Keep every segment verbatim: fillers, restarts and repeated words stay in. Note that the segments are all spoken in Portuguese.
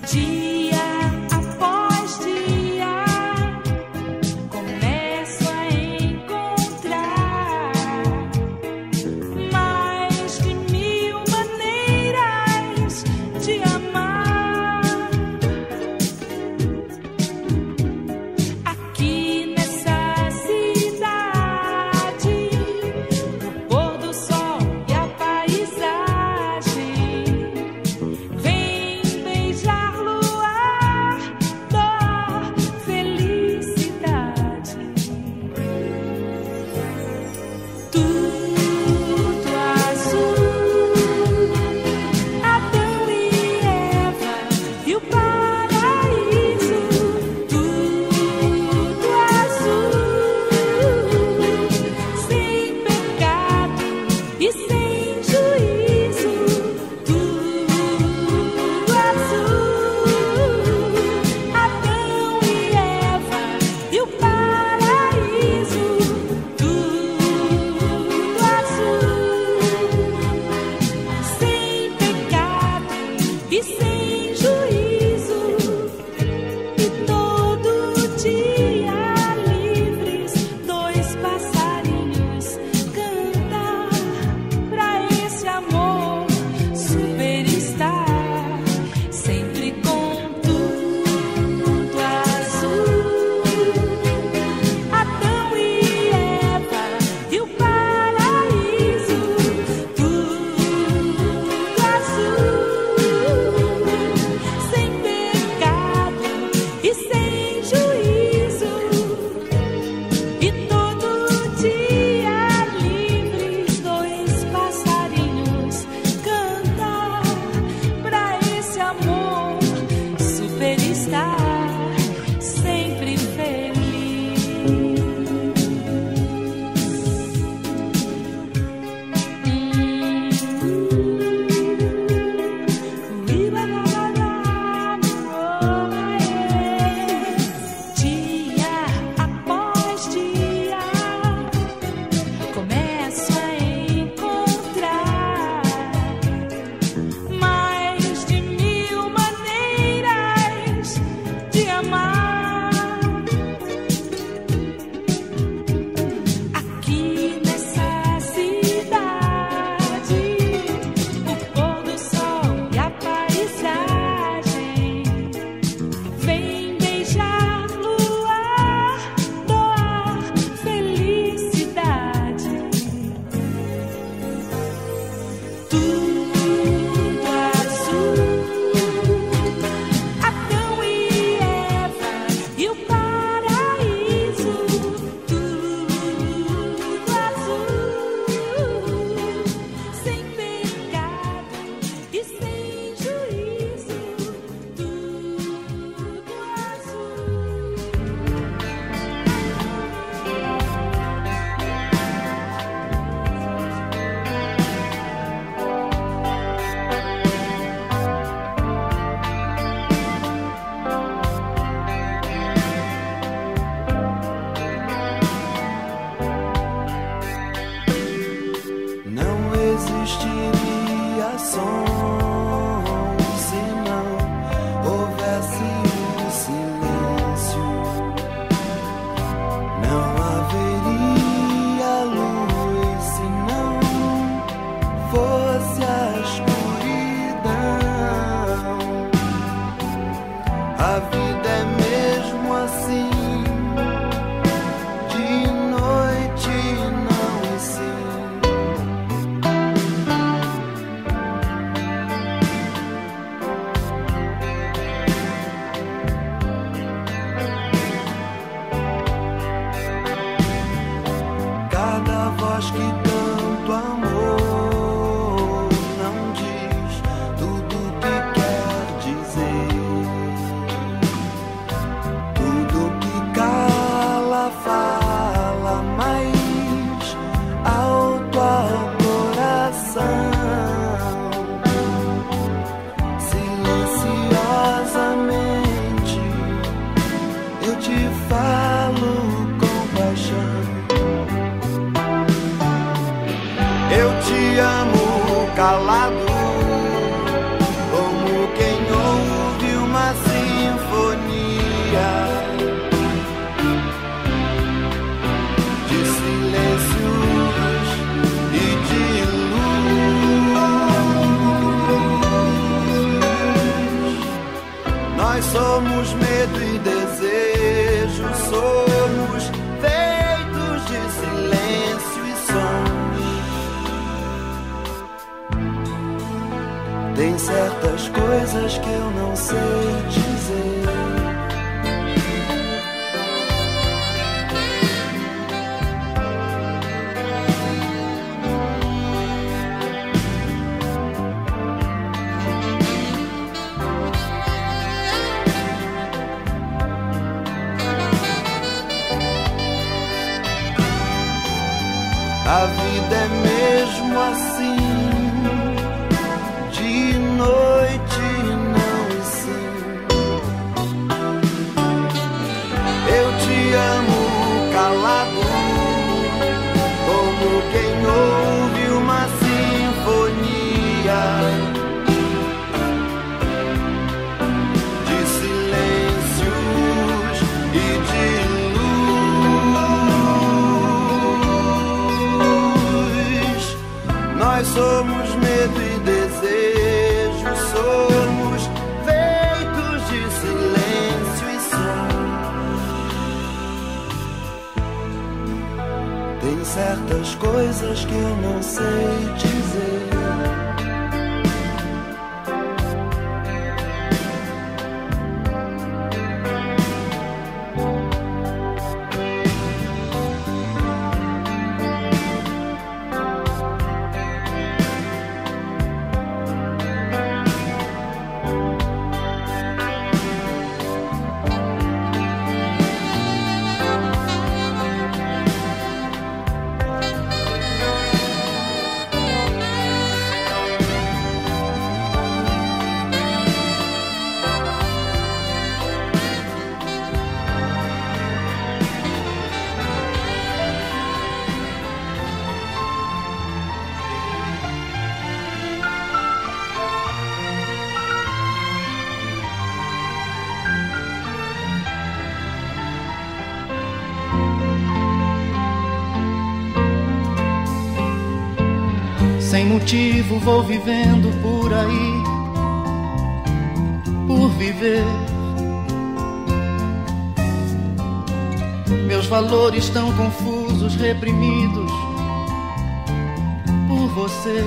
calado, como quem ouve uma somos medo e desejo, somos feitos de silêncio e sons. Tem certas coisas que eu não sei dizer. A vida é mesmo assim, de noite não e sim. Eu te amo calado, como quem ouve uma sinfonia de silêncios e de nós somos medo e desejo, somos feitos de silêncio e som. Tem certas coisas que eu não sei dizer. Sem motivo vou vivendo por aí, por viver. Meus valores tão confusos, reprimidos por você.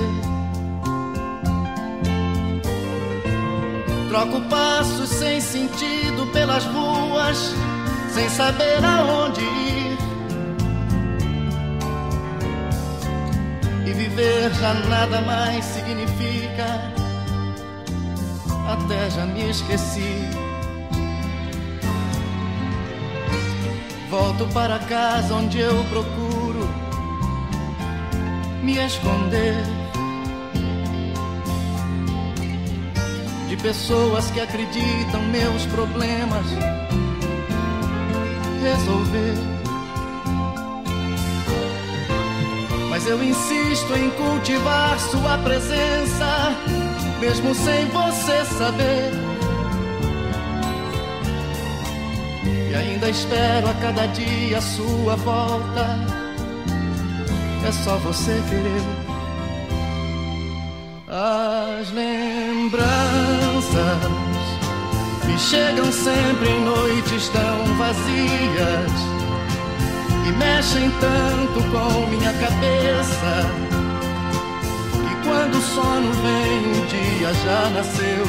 Troco passos sem sentido pelas ruas, sem saber aonde ir. E viver já nada mais significa, até já me esqueci. Volto para casa onde eu procuro me esconder de pessoas que acreditam meus problemas resolver. Mas eu insisto em cultivar sua presença, mesmo sem você saber. E ainda espero a cada dia a sua volta. É só você querer. As lembranças me chegam sempre em noites tão vazias e mexem tanto com minha cabeça, que quando o sono vem o dia já nasceu.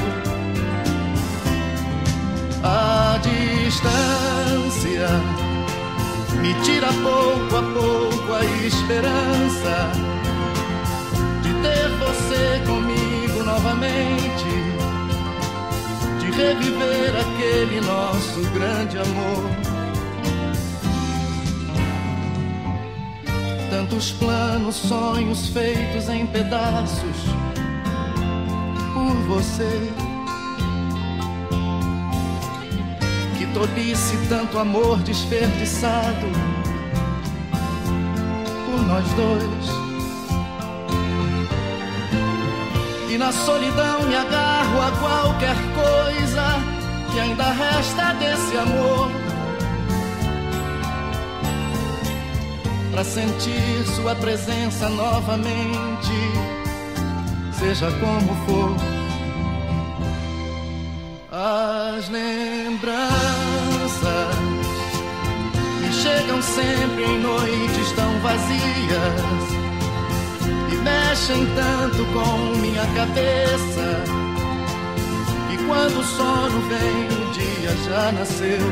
A distância me tira pouco a pouco a esperança de ter você comigo novamente, de reviver aquele nosso grande amor. Tantos planos, sonhos feitos em pedaços por você. Que tolice tanto amor desperdiçado por nós dois. E na solidão me agarro a qualquer coisa que ainda resta desse amor, pra sentir sua presença novamente, seja como for. As lembranças me chegam sempre em noites tão vazias e mexem tanto com minha cabeça que quando o sono vem o dia já nasceu.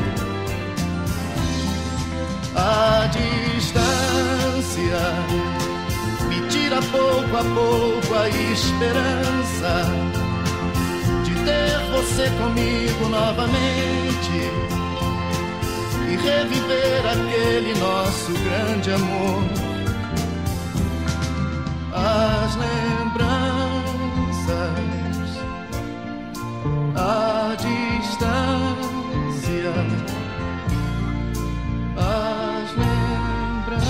A distância me tira pouco a pouco a esperança ter você comigo novamente e reviver aquele nosso grande amor. As lembranças, a distância, as lembranças.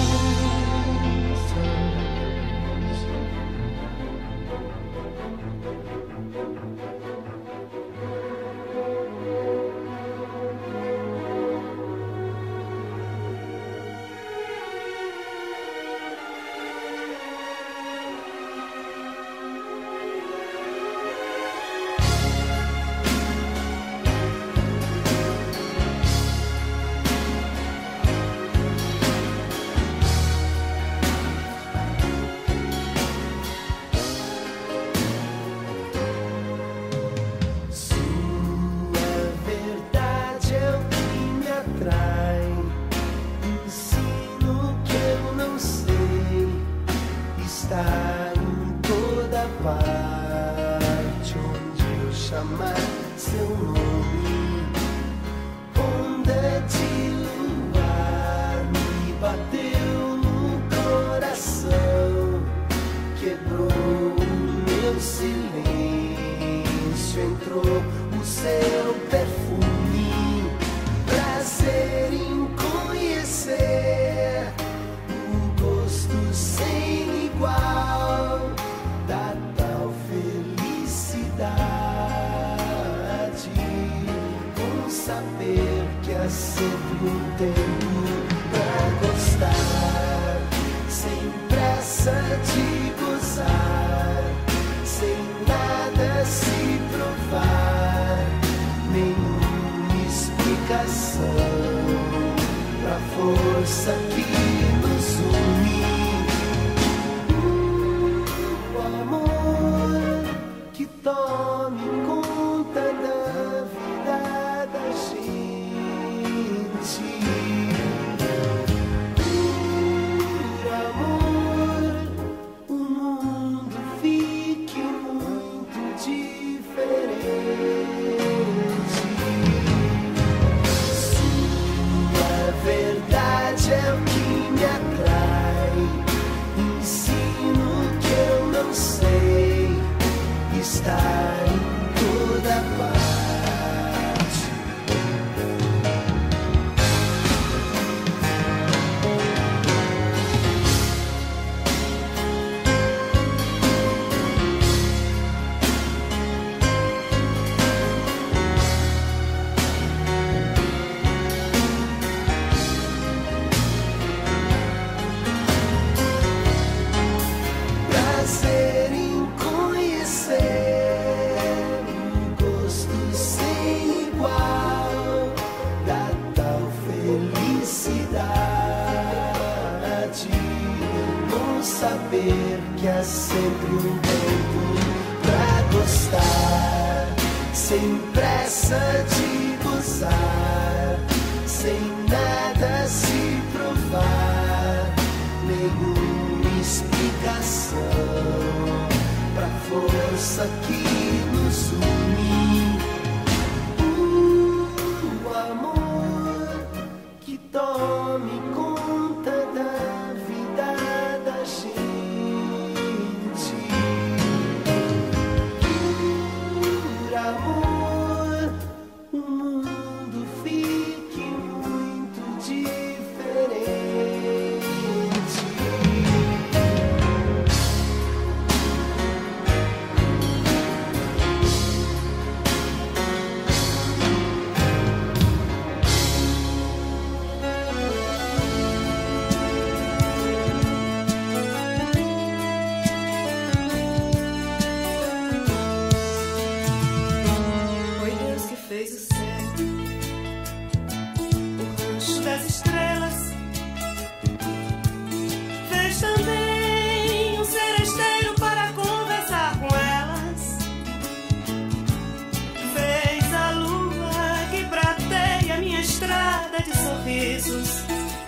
de sorrisos.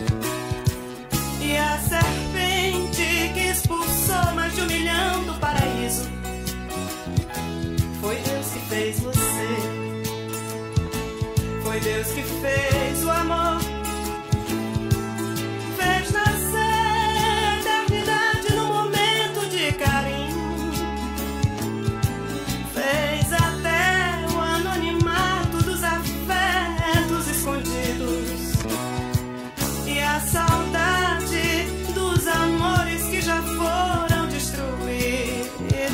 E a serpente que expulsou mais de um milhão do paraíso. Foi Deus que fez você. Foi Deus que fez o amor. Fez nascer a eternidade num momento de carinho. Fez até o anonimato dos afetos escondidos. E a saudade dos amores que já foram destruídos.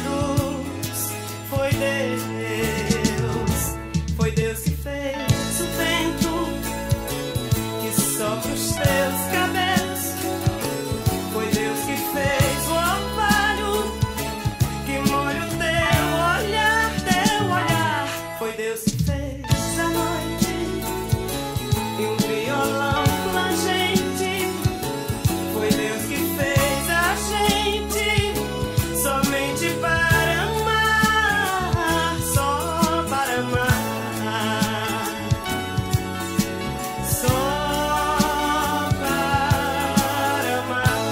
Foi Deus, foi Deus que fez o vento que sopra os teus cabelos. Foi Deus que fez o orvalho que molha o teu olhar, teu olhar. Foi Deus que fez a noite e um violão plangente. Foi Deus que fez a gente somente para amar, só para amar, só para amar.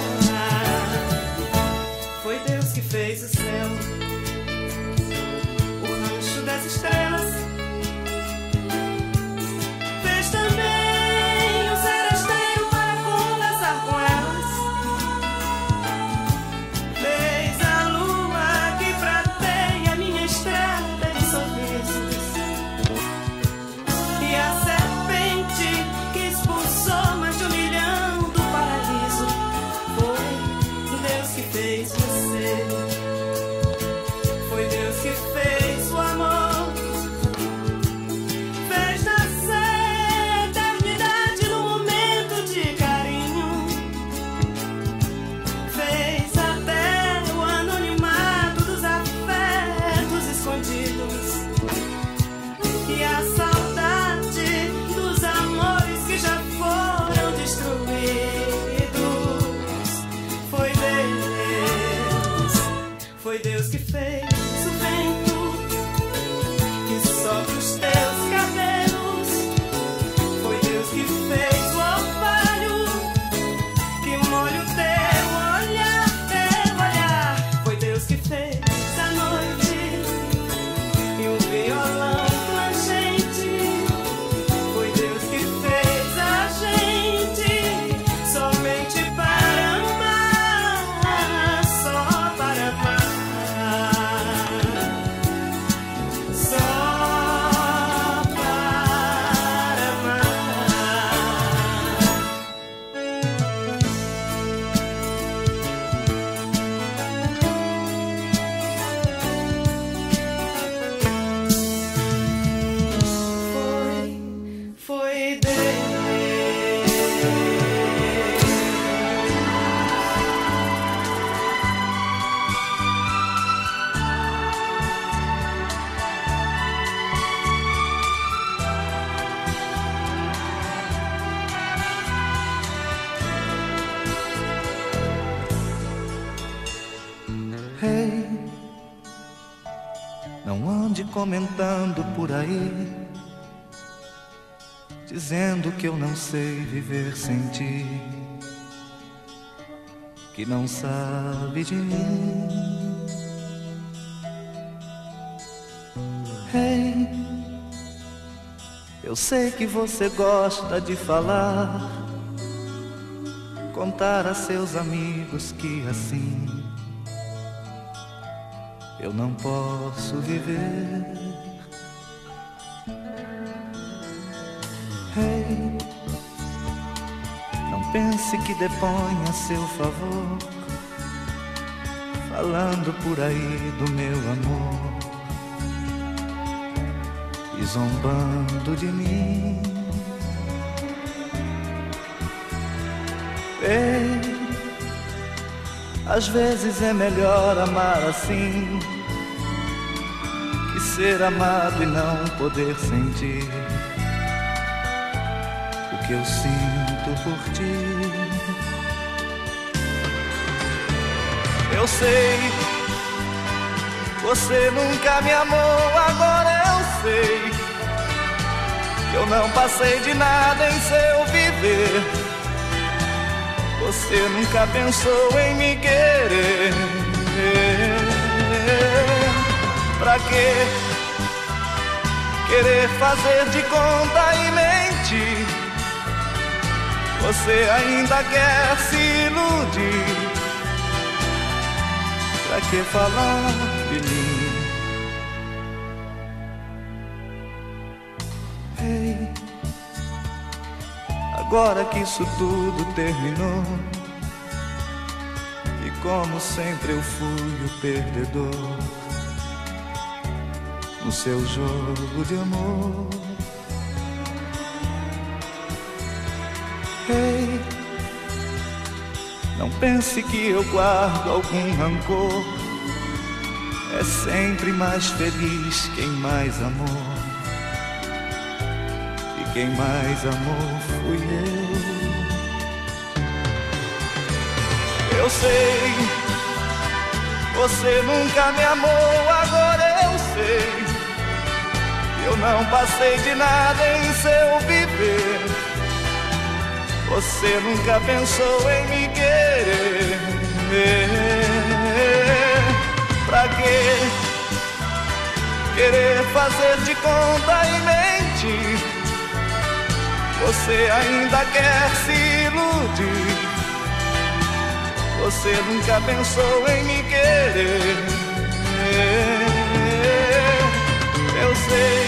Foi Deus que fez o céu, o rancho das estrelas. Fez também o seresteiro para conversar com elas. Fez a lua que prateia minha estrada de sorrisos. E a serpente que expulsou mais de um milhão do paraíso. Foi Deus que fez você. Foi Deus que fez o amor. Fez nascer a eternidade num momento de carinho. Fez até o anonimato dos afetos escondidos. E a saudade dos amores que já foram destruídos. Foi Deus, foi Deus que fez o vento que sopra os teus cabelos. Foi Deus que fez o orvalho que molha o teu olhar, teu olhar. Foi Deus que fez a noite e um violão plangente. Foi Deus que fez a gente somente para amar, só para amar, só para amar. Foi, foi Deus. Hey, não ande comentando por aí, dizendo que eu não sei viver sem ti, que não sabe de mim. Hey, eu sei que você gosta de falar, contar a seus amigos que assim eu não posso viver. Hey, não pense que depõe a seu favor, falando por aí do meu amor e zombando de mim. Ei, às vezes é melhor amar assim que ser amado e não poder sentir o que eu sinto por ti. Eu sei, você nunca me amou, agora eu sei que eu não passei de nada em seu viver. Você nunca pensou em me querer. Pra quê? Querer fazer de conta e mentir. Você ainda quer se iludir. Pra que falar de mim? Ei, agora que isso tudo terminou, e como sempre eu fui o perdedor no seu jogo de amor. Ei, não pense que eu guardo algum rancor. É sempre mais feliz quem mais amou, e quem mais amou fui eu. Eu sei, você nunca me amou, agora eu sei. Eu não passei de nada em seu viver. Você nunca pensou em me querer. Pra quê? Querer fazer de conta e mentir. Você ainda quer se iludir. Você nunca pensou em me querer. Eu sei,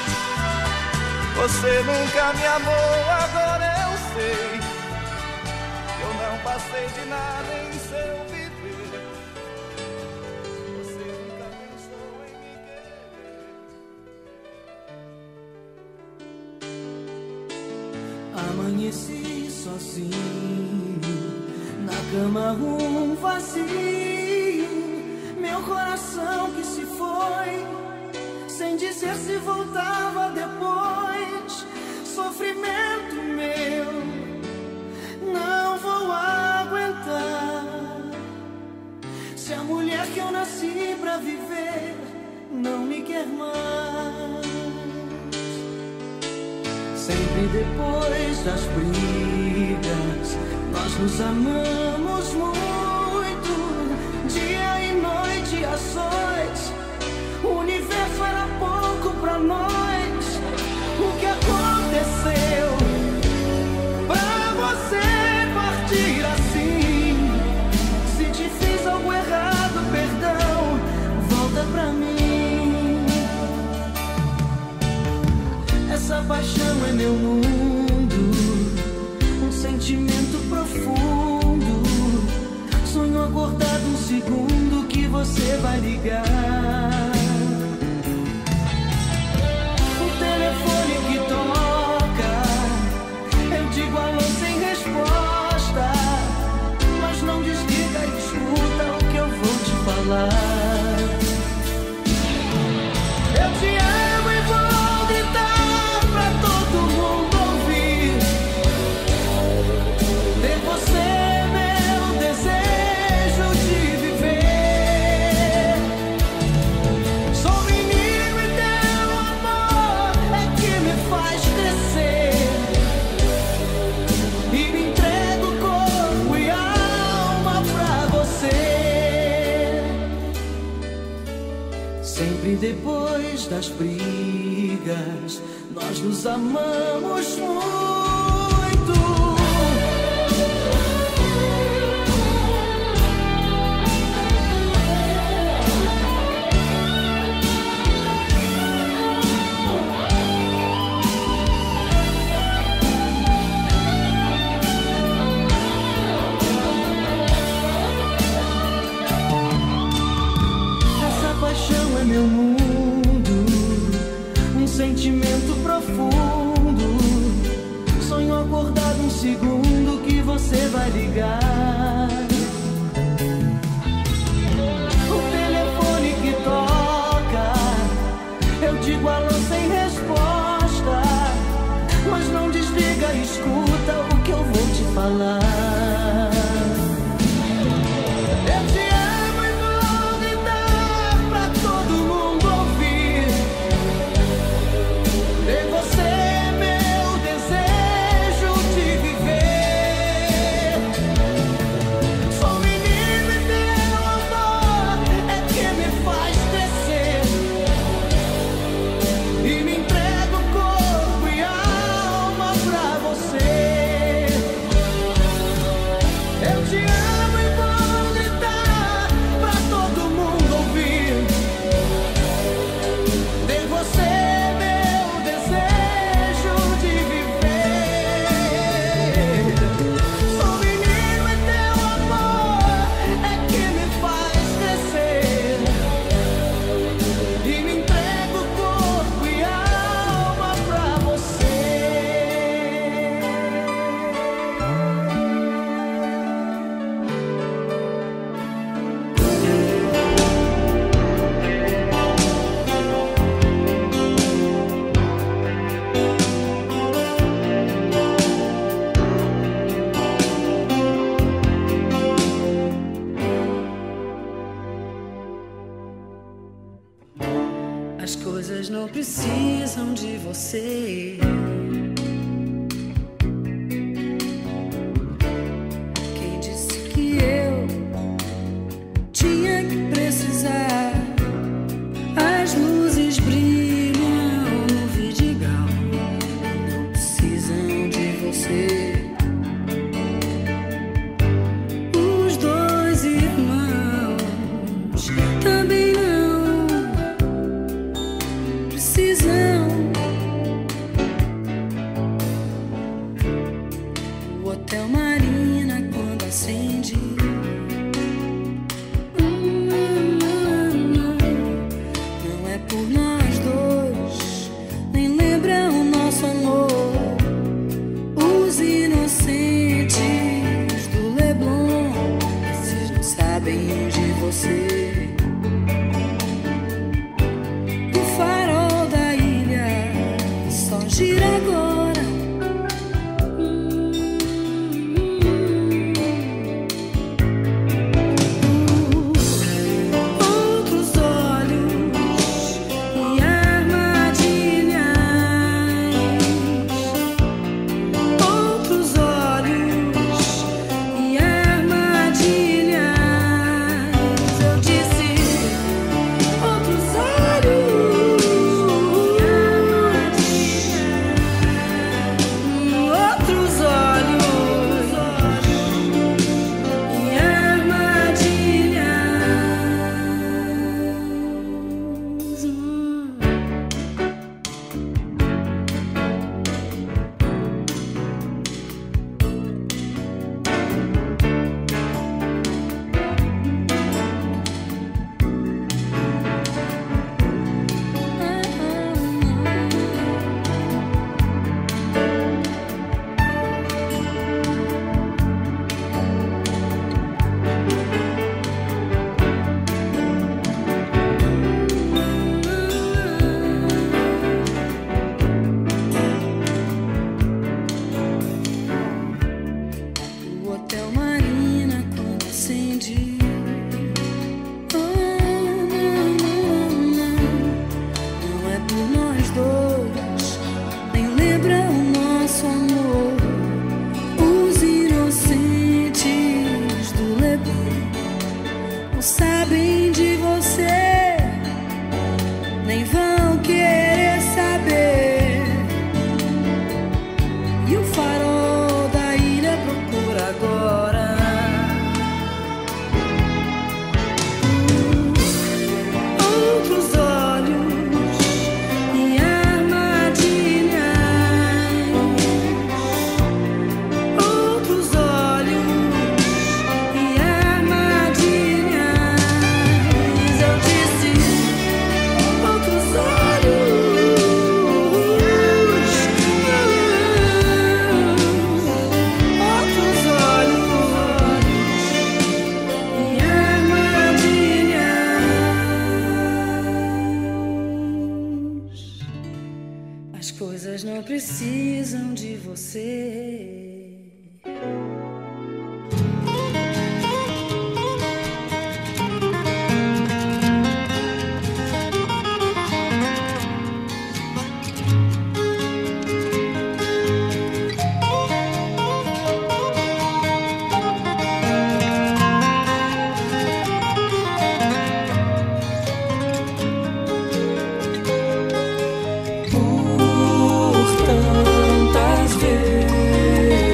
você nunca me amou, agora eu sei. Eu não passei de nada em seu viver. Você nunca pensou em me querer. Amanheci sozinho, na cama um vazio. Meu coração que se foi, sem dizer se voltava depois. Sofrimento meu, não vou aguentar. Se a mulher que eu nasci pra viver não me quer mais. Sempre depois das brigas, nós nos amamos muito. Dia e noite, ações. O universo era pouco pra nós. O que aconteceu pra você partir assim? Se te fiz algo errado, perdão, volta pra mim. Essa paixão é meu mundo, um sentimento profundo. Sonho acordado um segundo que você vai ligar. Telefone que toca, eu digo alô sem resposta, mas não desliga e escuta o que eu vou te falar. Eu te amo e vou gritar pra todo mundo ouvir. Ter você é meu desejo de viver. Sou menino e teu amor é que me faz crescer. E me entrego corpo e alma pra você. Sempre depois das brigas, nós nos amamos muito. Meu mundo, um sentimento profundo. Sonho acordado um segundo que você vai ligar. O telefone que toca, eu digo alô sem resposta, mas não desliga, escuta o que eu vou te falar. Você é As coisas não precisam de você. Quem disse que eu tinha que precisar? As luzes brilham no vidigal, não precisam de você. Os dois irmãos também não precisam. O Hotel Marina quando acende, não é por nós dois, nem lembra o nosso amor. Os inocentes do Leblon, esses não sabem de você. O farol da ilha só gira agora. Outros olhos e armadilhas. Outros olhos e armadilhas. Eu disse outros olhos e armadilhas. Outros olhos e armadilhas. O Hotel Marina quando acende, oh, não, não, não, não é por nós dois, nem lembra o nosso amor. Os inocentes do Leblon não sabem de você, nem vão querer saber. E o farol da ilha procura agora. Outros olhos e armadilhas. Outros olhos e armadilhas. Eu disse outros olhos. Outros olhos e armadilhas. As coisas não precisam de você. Por tantas vezes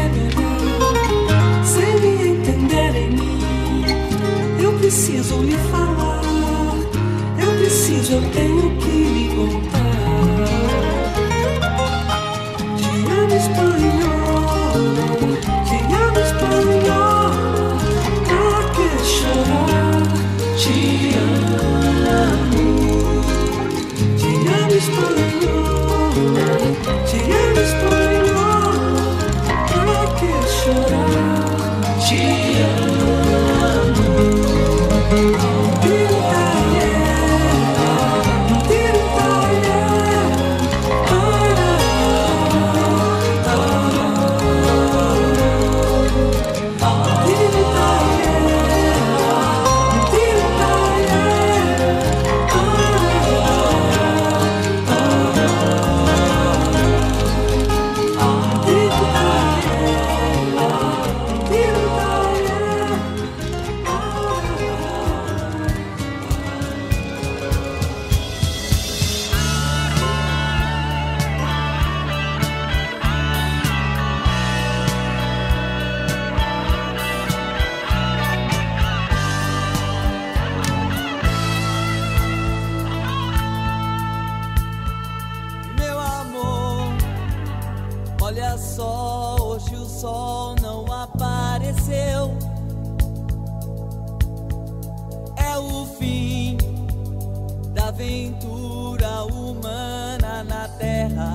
sem me entender em mim. Eu preciso lhe falar, eu preciso, eu tenho que lhe contar. Te amo espanhol, te amo espanhol, pra que chorar? Te amo, te amo espanhol, te amo espanhol, pra que chorar? Te amo. Olha só, hoje o sol não apareceu. É o fim da aventura humana na Terra.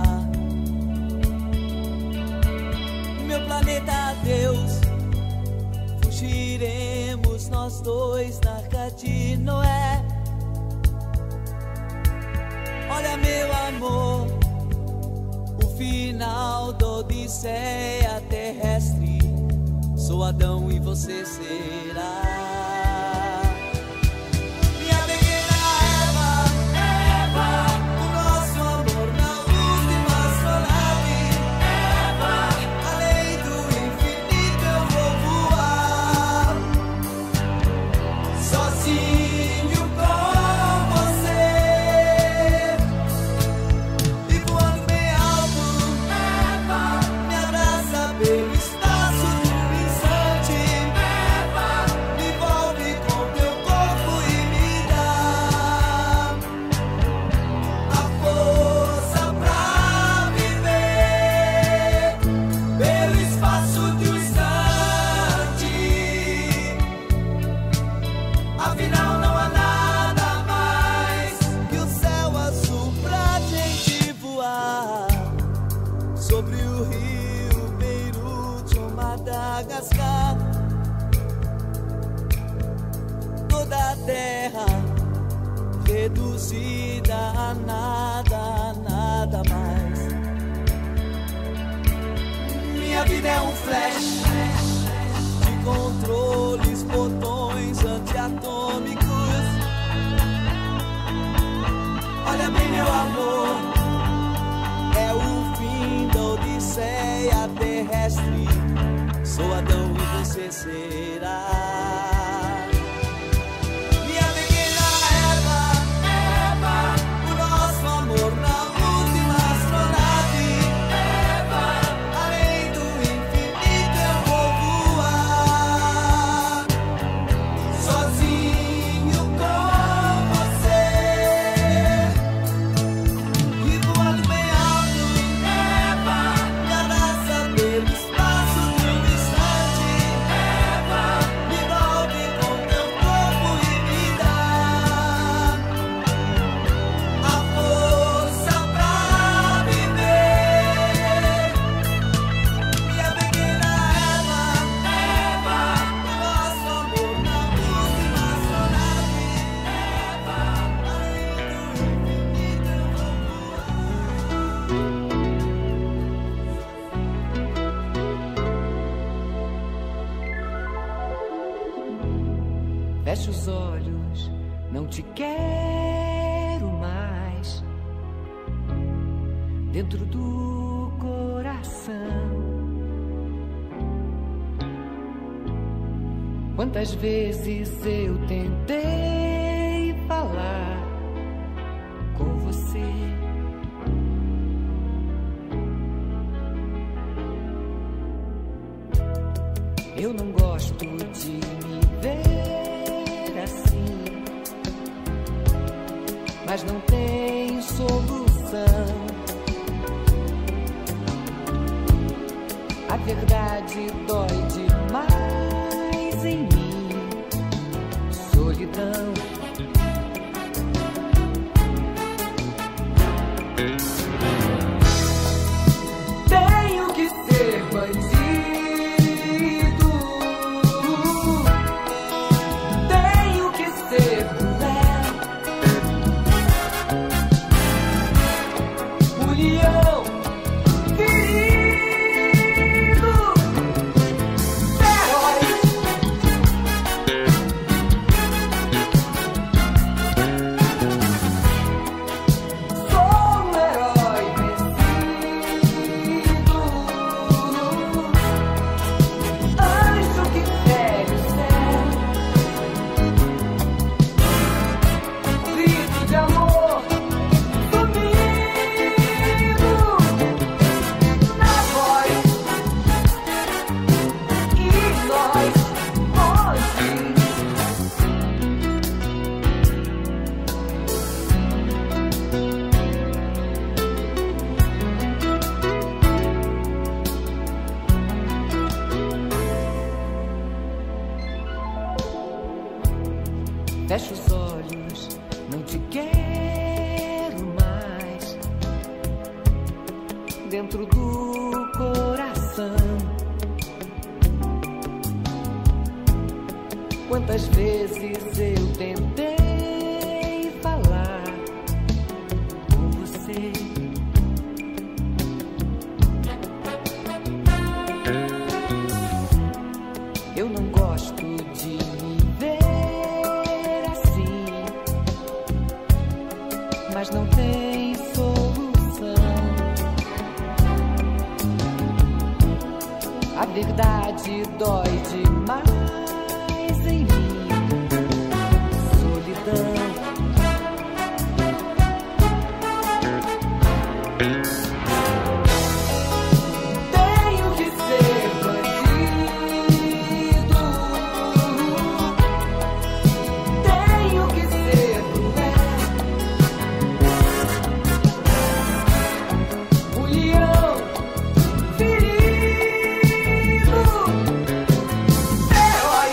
Meu planeta Deus, fugiremos nós dois na Arca de Noé. Olha, meu amor, o final da odisseia terrestre. Sou Adão e você será minha pequena Eva, Eva. O nosso amor na última astronave, Eva. Além do infinito eu vou voar, sozinho com você. E voando bem alto, Eva, me abraça pelo espaço de um instante, Eva. Me envolve com teu corpo e me dá a força pra viver pelo espaço de um instante. Afinal não há nada mais que o céu azul pra gente voar sobre o rio Beirute ou Madagascar. Toda a terra reduzida a nada, a nada mais. Minha vida é um flash de controles, botões antiatômicos. Olha bem, meu amor, é o fim da odisseia terrestre. Sou Adão e você será minha pequena Eva, Eva. O nosso amor na última astronave, Eva. Além do infinito eu vou voar, sozinho com você. E voando bem alto, Eva, me abraça pelo espaço de um instante, Eva. Me envolve com teu corpo e me dá a força pra viver. Minha pequena Eva, Eva. O nosso amor na última astronave, Eva. Além do infinito eu vou voar. Fecha os olhos, não te quero mais dentro do coração. Quantas vezes eu tentei falar com você, Eu não gosto de me ver assim, mas não tem solução. A verdade dói demais em mim. Solidão. Tenho que ser bandido. Tenho que ser cruel. O leão ferido. Herói. Sou um herói vencido. Anjo que fere o céu. Grito de amor sumido na voz. E nós hoje fecho os olhos, não te quero mais dentro do coração. Quantas vezes eu tentei falar com você. Eu não gosto de me ver assim, mas não tem solução. A verdade dói demais em mim. Solidão. Tenho que ser bandido. Tenho que ser cruel. O leão ferido. Herói.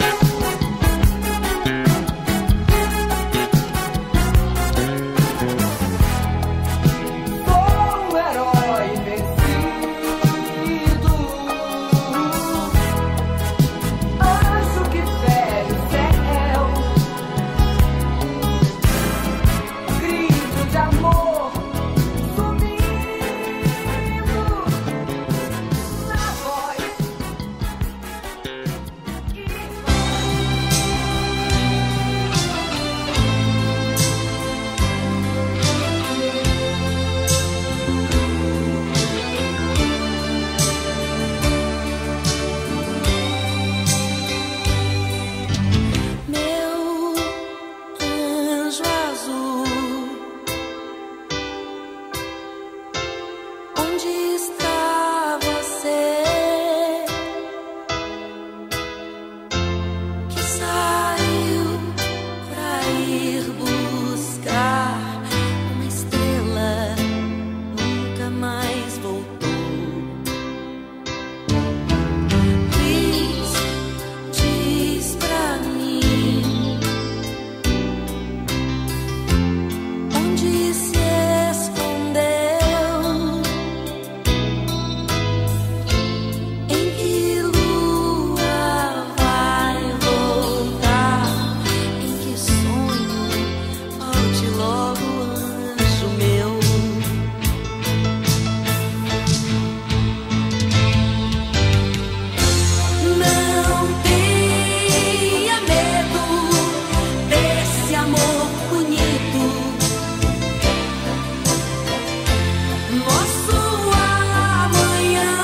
Sou um herói vencido. Anjo que fere o céu. Grito de amor sumido na voz. Meu anjo azul, onde está você que saiu pra ir buscar uma estrela, nunca mais voltou? Diz, diz pra mim, onde se escondeu? Em que lua vai voltar? Em que sonho volte logo, anjo meu? Não tenha medo desse amor bonito. Nosso amanhã.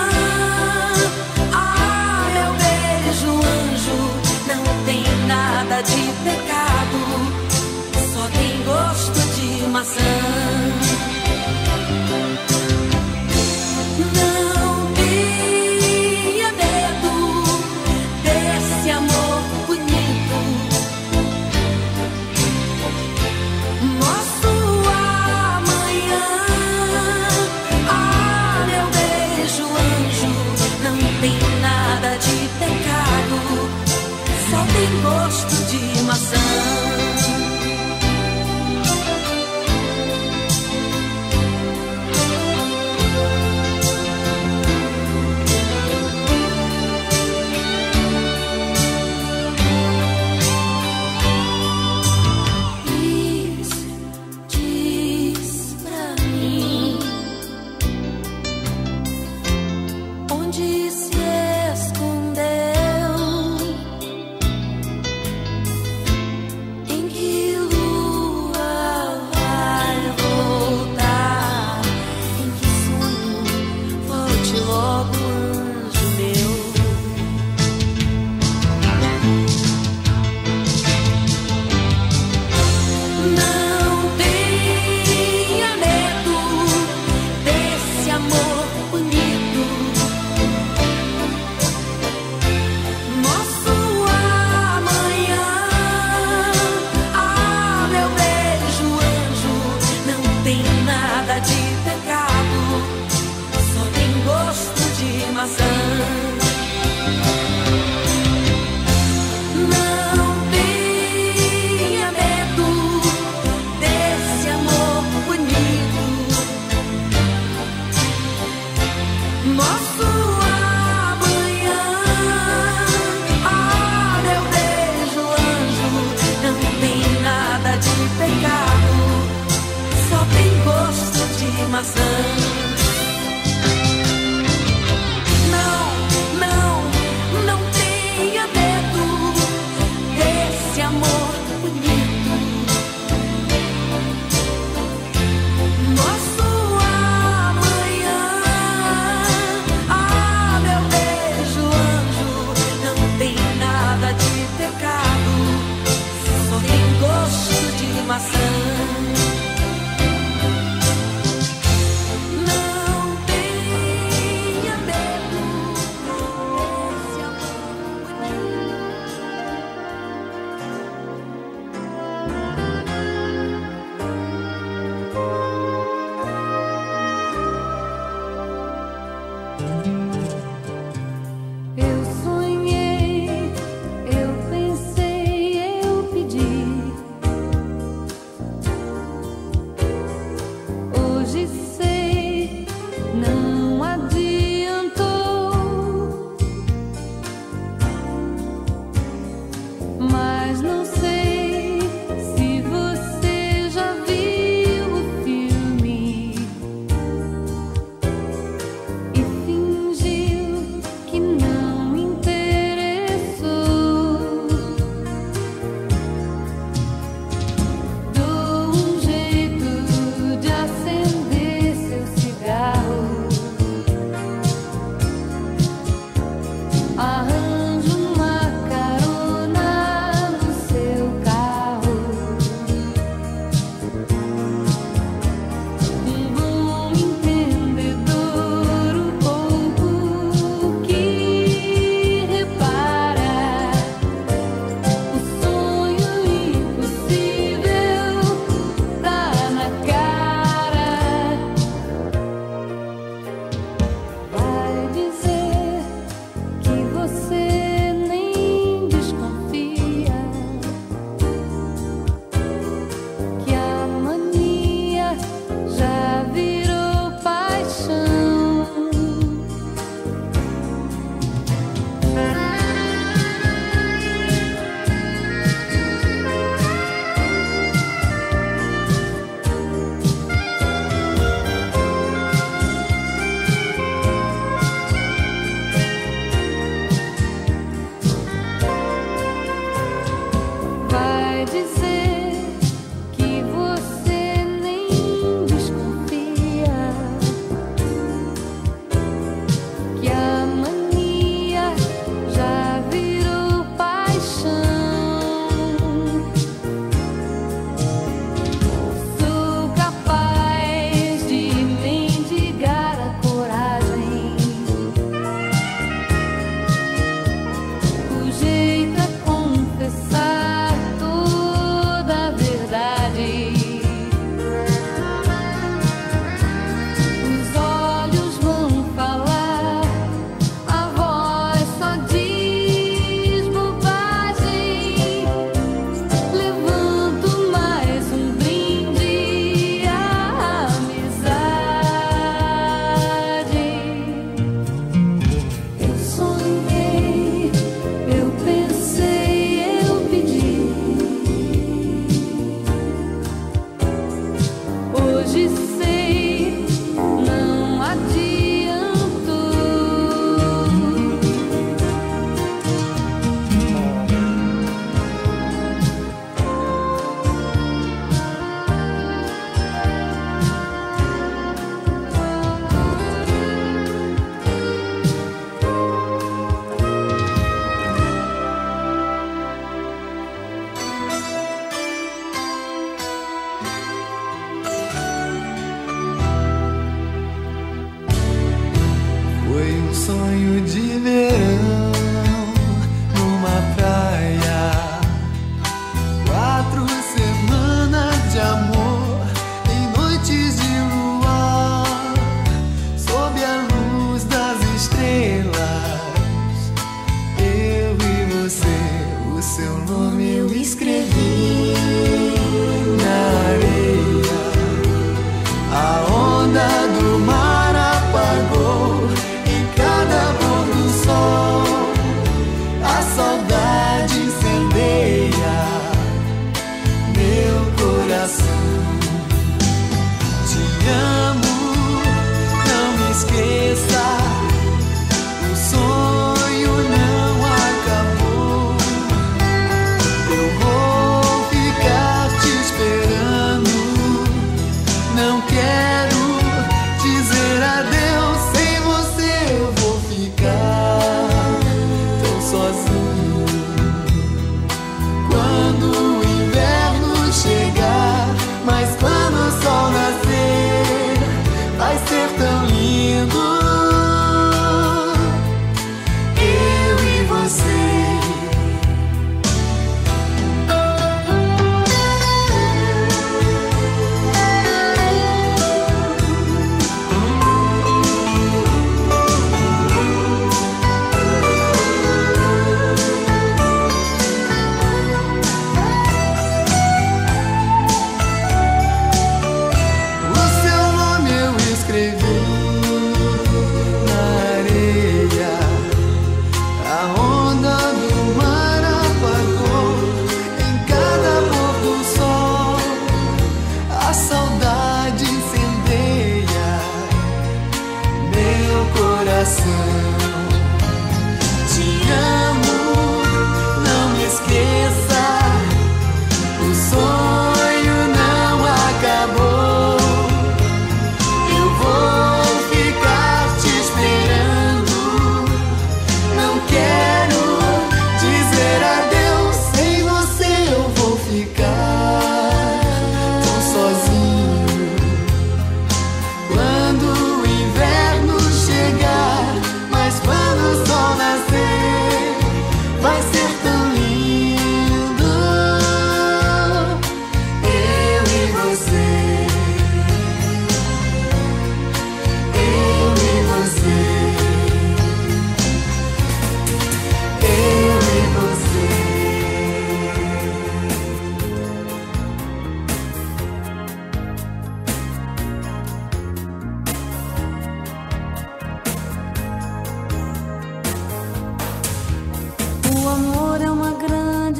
Ah, meu beijo, anjo, não tem nada de pecado, só tem gosto de maçã. Não tenha medo tem gosto de maçã.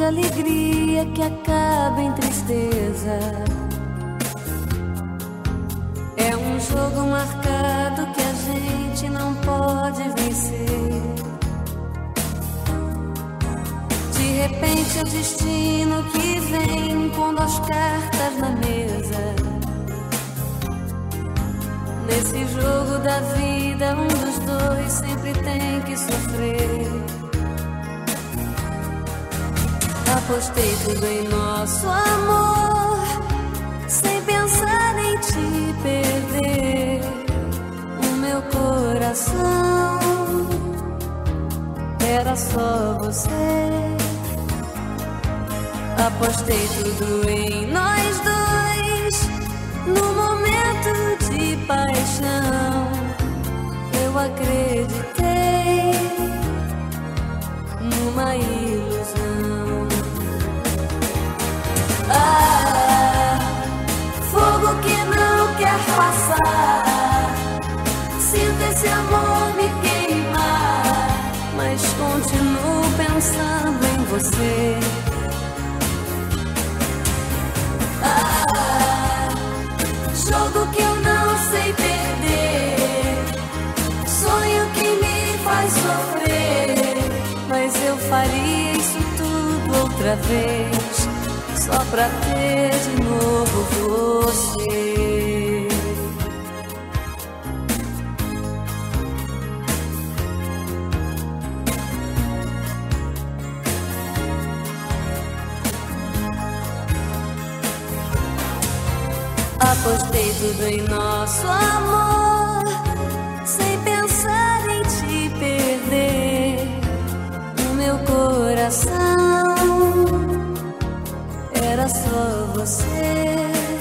alegria que acaba em tristeza. É um jogo marcado que a gente não pode vencer. De repente é o destino que vem pondo as cartas na mesa. Nesse jogo da vida, um dos dois sempre tem que sofrer. Apostei tudo em nosso amor, sem pensar em te perder. O meu coração era só você. Apostei tudo em nós dois, no momento de paixão. Eu acreditei numa ilusão. Ah, fogo que não quer passar. Sinto esse amor me queimar, mas continuo pensando em você. Ah, jogo que eu não sei perder, sonho que me faz sofrer, mas eu faria isso tudo outra vez, só pra ter de novo você. Apostei tudo em nosso amor, sem pensar em te perder. O meu coração era só você.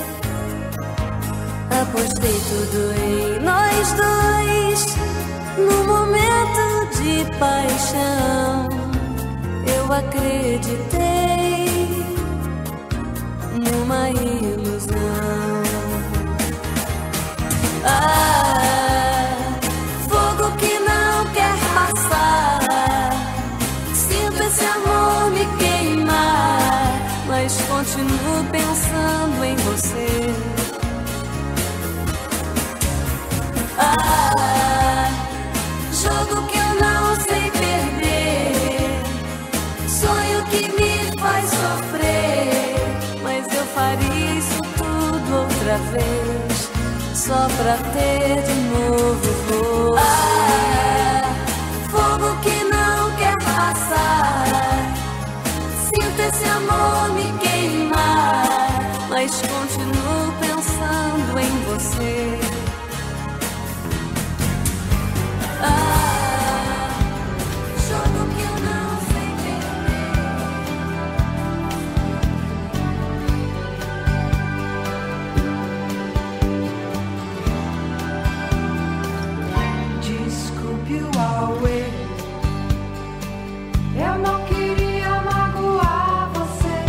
Apostei tudo em nós dois, no momento de paixão. Eu acreditei numa ilusão. Ah, fogo que não quer passar. Sinto esse amor me queimar, mas continuo pensando em você. Ah, jogo que eu não sei perder, sonho que me faz sofrer, mas eu faria isso tudo outra vez, só pra ter de novo você. Ah, fogo que não quer passar. Sinto esse amor me queimar, mas continuo pensando em você. Ah, jogo que eu não sei Desculpe o auê, eu não queria magoar você.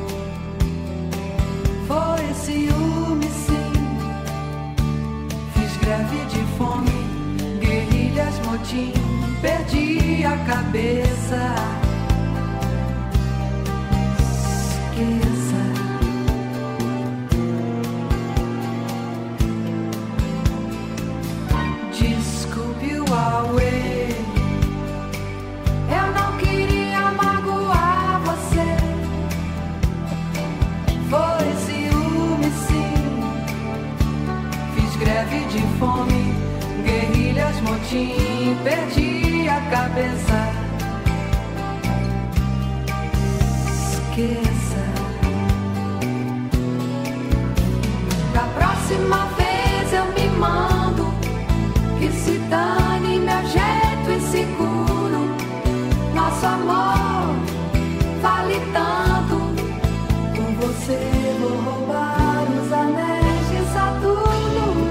Foi ciúme, sim. Fiz greve de fome, guerrilhas, motim, perdi a cabeça. Esqueça. Desculpe o auê, eu não queria magoar você. Foi ciúme, sim. Fiz greve de fome, guerrilhas, motim, perdi a cabeça. Esqueça. Da próxima vez eu me mando, que se dane meu jeito inseguro. Nosso amor vale tanto, com você vou roubar os anéis de Saturno.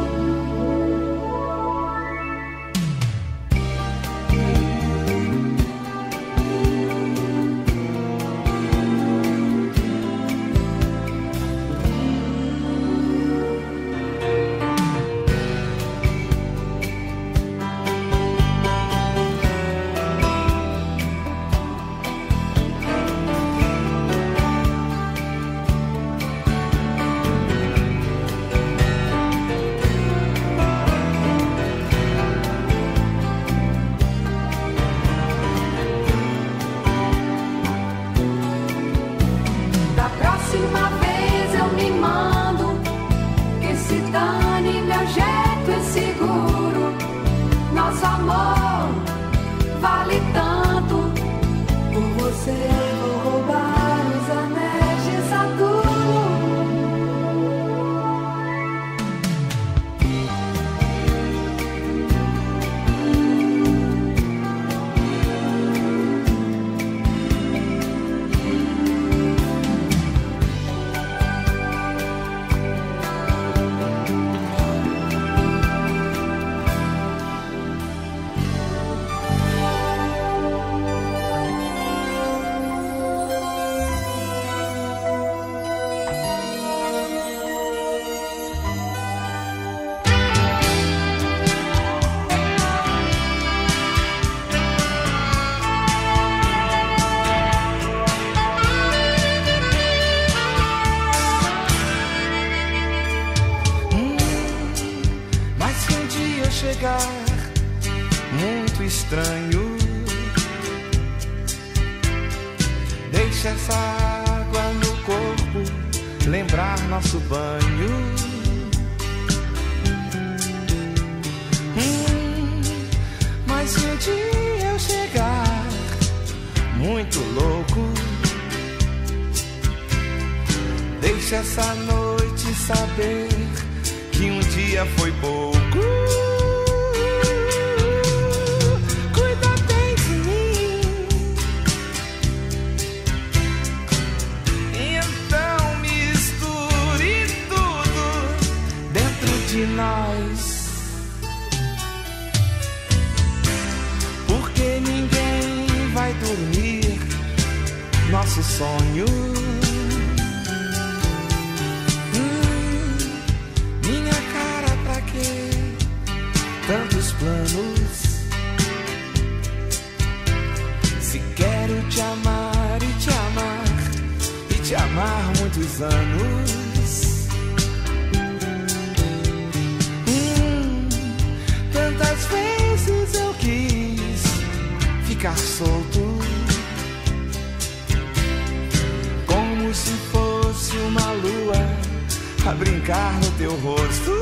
Deixa essa água no corpo lembrar nosso banho. Hum, mas se um dia eu chegar muito louco, deixa essa noite saber que um dia foi pouco. Cuida bem de mim, então misture tudo dentro de nós, porque ninguém vai dormir nosso sonho. Tantos planos, se quero te amar e te amar e te amar muitos anos. Hum, tantas vezes eu quis ficar solto, como se fosse uma lua a brincar no teu rosto.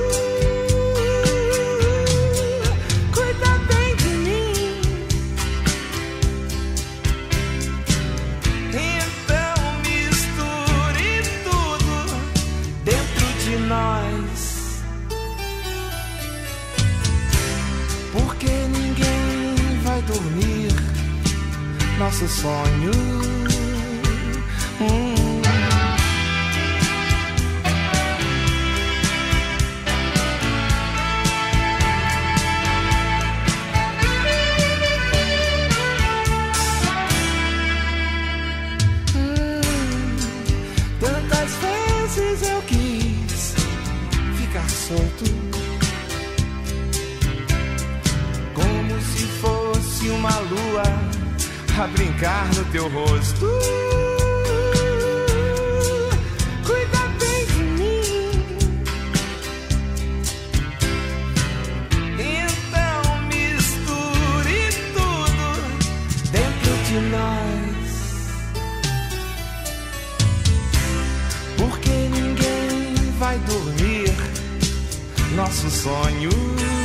Nós, porque ninguém vai dormir nosso sonho. Hum. Hum. Tantas vezes eu quis ficar solto, como se fosse uma lua a brincar no teu rosto. Cuida bem de mim, então misture tudo dentro de nós, porque ninguém vai dormir nosso sonho.